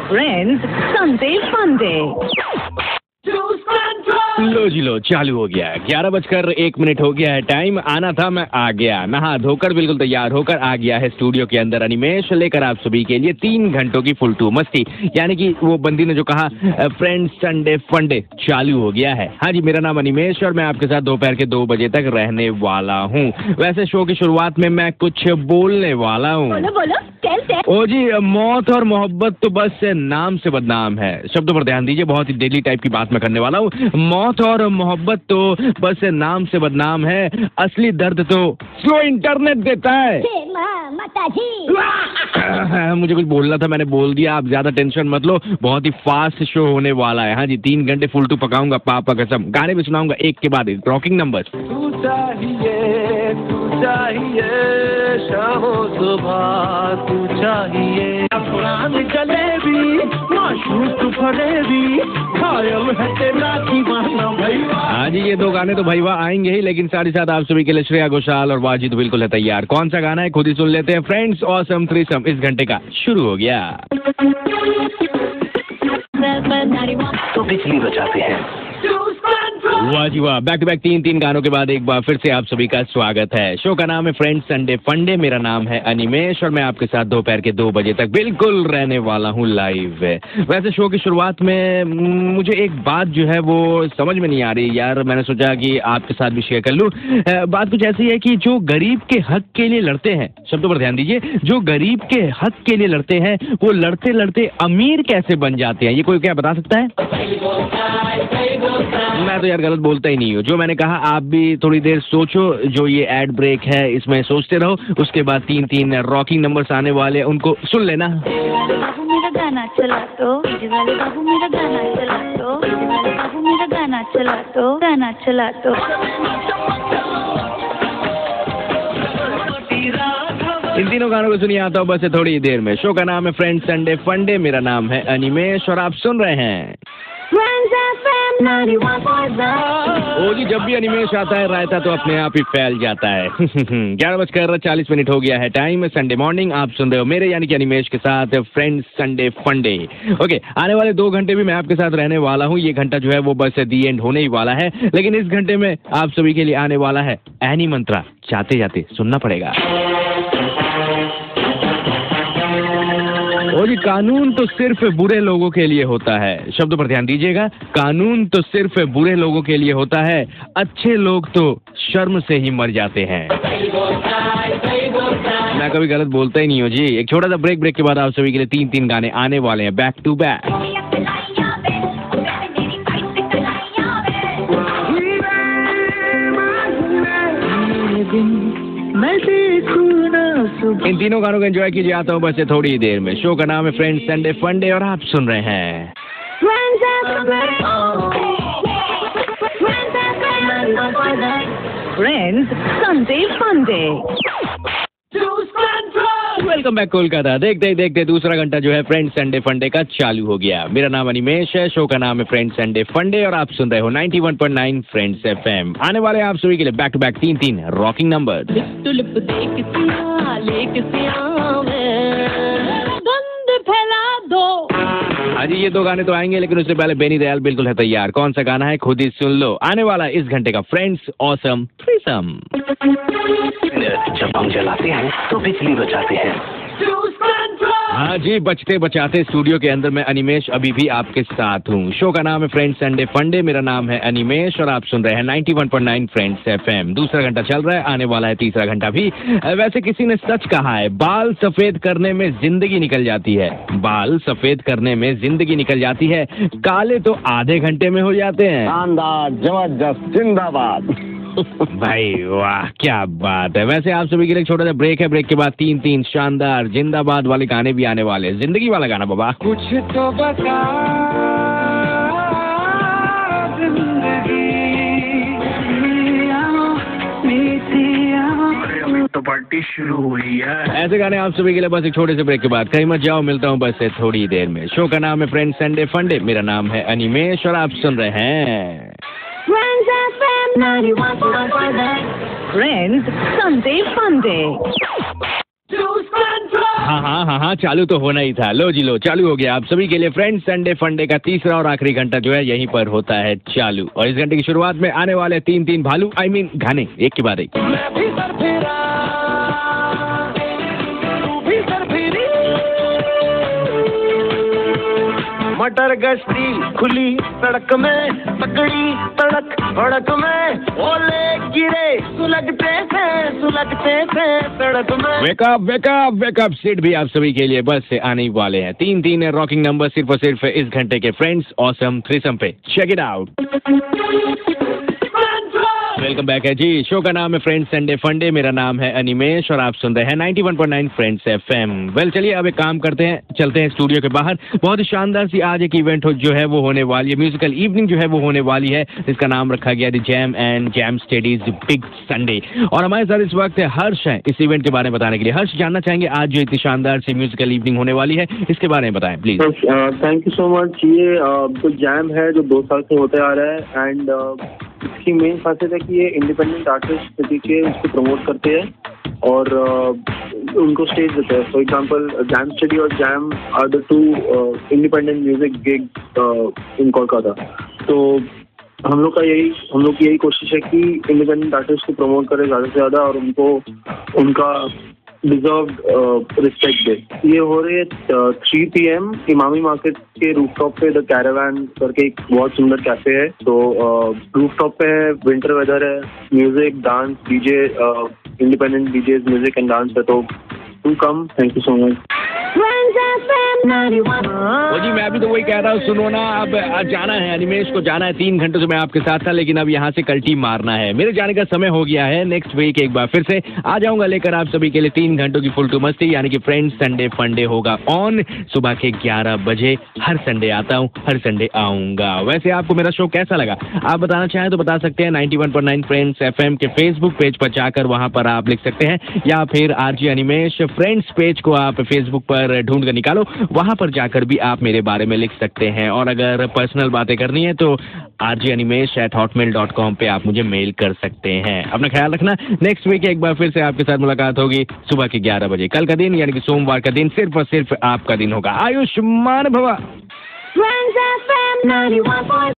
Friends Sunday Funday. लो जी लो, चालू हो गया। 11:01 हो गया है टाइम। आना था, मैं आ गया। नहा धोकर बिल्कुल तैयार होकर आ गया है स्टूडियो के अंदर अनिमेश, लेकर आप सभी के लिए 3 घंटों की फुल टू मस्ती। यानी कि वो बंदी ने जो कहा फ्रेंड्स संडे फंडे चालू हो गया है। हाँ जी, मेरा नाम अनिमेश और मैं आपके साथ दोपहर के 2 बजे तक रहने वाला हूँ। वैसे शो की शुरुआत में मैं कुछ बोलने वाला हूँ। बोलो बोलो, कैसे? ओ जी, मौत और मोहब्बत तो बस नाम से बदनाम है। शब्दों पर ध्यान दीजिए, बहुत ही डेली टाइप की बात मैं करने वाला हूँ। मौत और मोहब्बत तो बस नाम से बदनाम है, असली दर्द तो स्लो इंटरनेट देता है। मुझे कुछ बोलना था, मैंने बोल दिया। आप ज्यादा टेंशन मत लो, बहुत ही फास्ट शो होने वाला है। हाँ जी, 3 घंटे फुल टू पकाऊंगा, पापा कसम। गाने भी सुनाऊंगा एक के बाद एक, रॉकिंग नंबर। तू चाहिए शामो सुबह, तू चाहिए अफगान जलेबी, माशूक फरेबी, खायल है तेरा दीवाना भैया। हाँ जी, ये 2 गाने तो भैया आएंगे ही, लेकिन साथ ही साथ आप सभी के लिए श्रेया घोषाल और वाजिद बिल्कुल है तैयार। कौन सा गाना है खुद ही सुन लेते हैं। फ्रेंड्स ऑसम थ्रीसम इस घंटे का शुरू हो गया। तो बिजली बचाते हैं। वाह जी वाह, बैक टू बैक 3 गानों के बाद एक बार फिर से आप सभी का स्वागत है। शो का नाम है फ्रेंड्स संडे फंडे। मेरा नाम है अनिमेश और मैं आपके साथ दोपहर के 2 बजे तक बिल्कुल रहने वाला हूँ लाइव। वैसे शो की शुरुआत में मुझे एक बात जो है वो समझ में नहीं आ रही यार, मैंने सोचा कि आपके साथ भी शेयर कर लूँ। बात कुछ ऐसी है कि जो गरीब के हक के लिए लड़ते हैं, शब्दों पर ध्यान दीजिए, जो गरीब के हक के लिए लड़ते हैं वो लड़ते लड़ते अमीर कैसे बन जाते हैं, ये कोई क्या बता सकता है? मैं तो यार गलत बोलता ही नहीं हूँ। जो मैंने कहा आप भी थोड़ी देर सोचो, जो ये एड ब्रेक है इसमें सोचते रहो, उसके बाद 3 रॉकिंग नंबर्स आने वाले, उनको सुन लेना। बाबू मेरा गाना चला तो, वाले बाबू मेरा गाना चला तो, वाले बाबू मेरा गाना चला तो, गाना चला तो। इन 3 गानों को सुनिए आता हूँ बस थोड़ी देर में। शो का नाम है फ्रेंड्स संडे फंडे। मेरा नाम है अनिमेश और आप सुन रहे हैं ओ जी, जब भी अनिमेश आता है रायता तो अपने आप ही फैल जाता है। 11:40 हो गया है टाइम। संडे मॉर्निंग आप सुन रहे हो मेरे यानी कि अनिमेश के साथ फ्रेंड्स संडे फंडे। ओके, आने वाले 2 घंटे भी मैं आपके साथ रहने वाला हूँ। ये घंटा जो है वो बस दी एंड होने ही वाला है, लेकिन इस घंटे में आप सभी के लिए आने वाला है एनी मंत्रा। जाते जाते सुनना पड़ेगा। और ये कानून तो सिर्फ बुरे लोगों के लिए होता है। शब्दों पर ध्यान दीजिएगा, कानून तो सिर्फ बुरे लोगों के लिए होता है, अच्छे लोग तो शर्म से ही मर जाते हैं। मैं कभी गलत बोलता ही नहीं हूँ जी। एक छोटा सा ब्रेक के बाद आप सभी के लिए 3 गाने आने वाले हैं बैक टू बैक। इन 3 गानों को एंजॉय कीजिए। आता हूँ बस थोड़ी देर में। शो का नाम है फ्रेंड्स संडे फंडे और आप सुन रहे हैं Friends Sunday Funday. Welcome back Kolkata. देखते ही देखते दूसरा घंटा जो है फ्रेंड्स संडे फंडे का चालू हो गया। मेरा नाम अनिमेश है, शो का नाम है फ्रेंड्स संडे फंडे और आप सुन रहे हो 91.9 फ्रेंड्स एफएम। आने वाले आप सभी के लिए back to back 3 rocking number. हाँ जी, ये 2 गाने तो आएंगे, लेकिन उससे पहले बेनी दयाल बिल्कुल है तैयार। कौन सा गाना है खुद ही सुन लो। आने वाला इस घंटे का फ्रेंड्स ऑसम थ्रीसम। जब हम जलाते हैं तो बिजली बचाते हैं। हाँ जी, बचते बचाते स्टूडियो के अंदर मैं अनिमेश अभी भी आपके साथ हूँ। शो का नाम है फ्रेंड्स संडे फंडे। मेरा नाम है अनिमेश और आप सुन रहे हैं 91.9 फ्रेंड्स एफएम। दूसरा घंटा चल रहा है, आने वाला है तीसरा घंटा भी। वैसे किसी ने सच कहा है, बाल सफेद करने में जिंदगी निकल जाती है। बाल सफेद करने में जिंदगी निकल जाती है, काले तो आधे घंटे में हो जाते हैं। शानदार, जबरदस्त, जिंदाबाद। भाई वाह, क्या बात है। वैसे आप सभी के लिए छोटा सा ब्रेक है। ब्रेक के बाद 3 शानदार जिंदाबाद वाले गाने भी आने वाले। जिंदगी वाला गाना बाबा। कुछ तो बता तो पार्टी शुरू हुई है। ऐसे गाने आप सभी के लिए बस एक छोटे से ब्रेक के बाद। कहीं मत जाओ, मिलता हूँ बस थोड़ी देर में। शो का नाम है फ्रेंड्स संडे फंडे। मेरा नाम है अनिमेश और आप सुन रहे हैं Friends Sunday Funday. हाँ, चालू तो होना ही था। लो जी लो, चालू हो गया। आप सभी के लिए फ्रेंड्स संडे फंडे का तीसरा और आखिरी घंटा जो है यहीं पर होता है चालू। और इस घंटे की शुरुआत में आने वाले तीन भालू गाने एक के बाद एक। मटर गश्ती खुली सड़क में, तगड़ी सड़क सड़क में, ओले गिरे सुलगते थे सड़क में। वेकअप सीट भी आप सभी के लिए बस से आने ही वाले हैं। तीन रॉकिंग नंबर सिर्फ और सिर्फ इस घंटे के फ्रेंड्स ऑसम थ्रीसम पे। Check it out. Welcome back है जी। शो का नाम है फ्रेंड्स संडे फंडे। मेरा नाम है अनिमेश और आप सुन रहे हैं 91.9 फ्रेंड्स एफएम। वेल चलिए अब एक काम करते हैं, चलते हैं स्टूडियो के बाहर। बहुत ही शानदार सी आज एक इवेंट जो है वो होने वाली है, म्यूजिकल इवनिंग जो है वो होने वाली है, जिसका नाम रखा गया the jam and jam studies big Sunday. और हमारे साथ इस वक्त हर्ष है इस इवेंट के बारे में बताने के लिए। हर्ष, जानना चाहेंगे आज जो इतनी शानदार सी म्यूजिकल इवनिंग होने वाली है इसके बारे में बताएं please. Thank you so much. ये जो जैम है जो 2 साल से होते आ रहा है एंड इसकी मेन खासियत है कि ये इंडिपेंडेंट आर्टिस्ट के उसको प्रमोट करते हैं और उनको स्टेज देते हैं। फॉर एग्जांपल जैम स्टडी और jam are the 2 independent music gig in Kolkata. तो हम लोग की यही कोशिश है कि इंडिपेंडेंट आर्टिस्ट को प्रमोट करें ज़्यादा से ज़्यादा और उनको उनका डिजर्व्ड रिस्पेक्ट दे। ये हो रही है 3 PM इमामी मार्केट के रूफटॉप पे द कैरावान करके एक बहुत सुंदर कैफे है। तो रूफटॉप पे है, विंटर वेदर है, music dance DJ independent DJs music and dance है। तो to come. Thank you so much. जी मैं अभी तो वही कह रहा हूँ, सुनो ना, अब जाना है, अनिमेश को जाना है। 3 घंटों से मैं आपके साथ था लेकिन अब यहाँ से कल्टी मारना है। मेरे जाने का समय हो गया है। नेक्स्ट वीक एक बार फिर से आ जाऊंगा लेकर आप सभी के लिए 3 घंटों की फुल टू मस्ती, यानी कि फ्रेंड्स संडे फंडे होगा ऑन सुबह के 11 बजे। हर संडे आता हूँ, हर संडे आऊंगा। वैसे आपको मेरा शो कैसा लगा आप बताना चाहें तो बता सकते हैं 91.9 फ्रेंड्स एफएम के फेसबुक पेज पर जाकर, वहां पर आप लिख सकते हैं, या फिर आरजे अनिमेश फ्रेंड्स पेज को आप फेसबुक पर ढूंढ कर निकालो, वहां पर जाकर भी आप मेरे बारे में लिख सकते हैं। और अगर पर्सनल बातें करनी है तो rjanimesh@hotmail.com पे आप मुझे मेल कर सकते हैं। अपना ख्याल रखना। नेक्स्ट वीक एक बार फिर से आपके साथ मुलाकात होगी सुबह के 11 बजे। कल का दिन यानी कि सोमवार का दिन सिर्फ और सिर्फ आपका दिन होगा। आयुष्मान भवा।